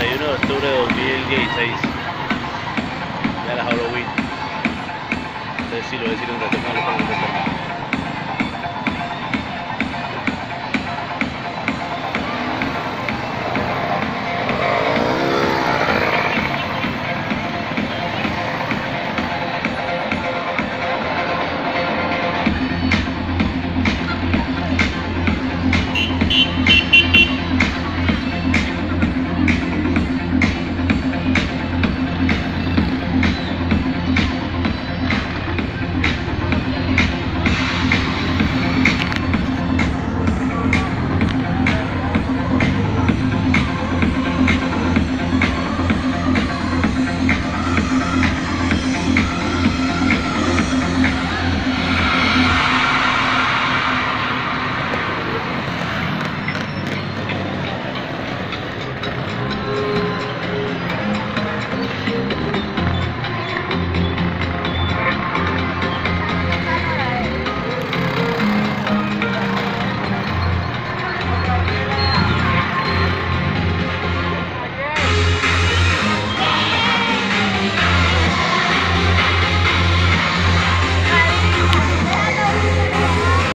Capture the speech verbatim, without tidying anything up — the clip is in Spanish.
y uno de octubre de dos mil dieciséis. Ya la Halloween. Entonces sí, lo voy a decir un rato, no lo pongo